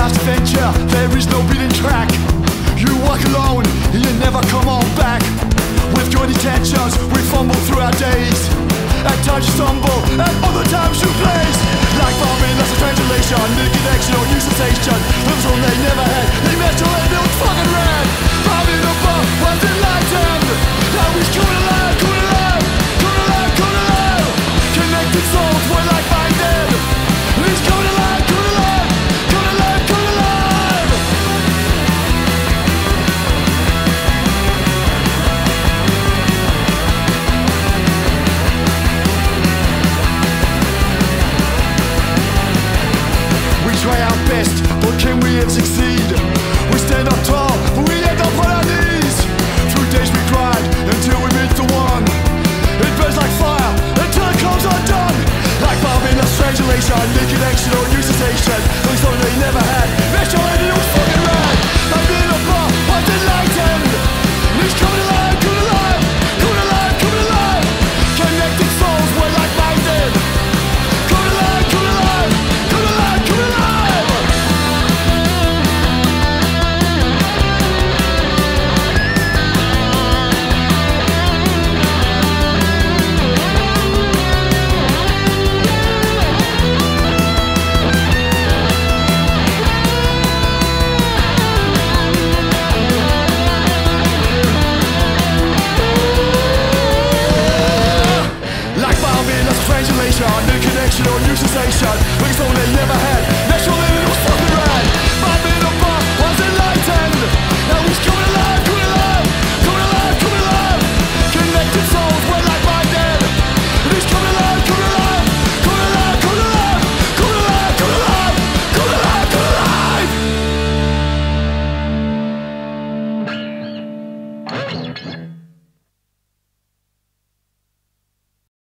last adventure, there is no beating track. You walk alone, and you never come on back. With good intentions, we fumble through our days. At times you stumble, at other times you blaze. Like farming, that's a translation. New connection or new sensation. Those one they never had, they met till they was fucking red. Farming the bar, was enlightened. Now he's coming alive, coming alive, coming alive, coming alive. Connected souls were like minded. He's coming alive, coming alive, coming alive, coming alive. We try our best, but can we ever succeed? We stand up tall, but we end up on our knees. Through days we cried, until we meet the one. It burns like fire, until it comes undone. Like bombing, a strangulation, new connection or new sensation. Doing something they never had, metro and it was fucking rad. I'm in a bar, I'm enlightened. He's coming alive, coming alive, coming alive, coming alive. Connected souls were like-minded. Coming alive, coming alive, coming alive, coming alive. Like bombing, that's a translation, new connection or new sensation.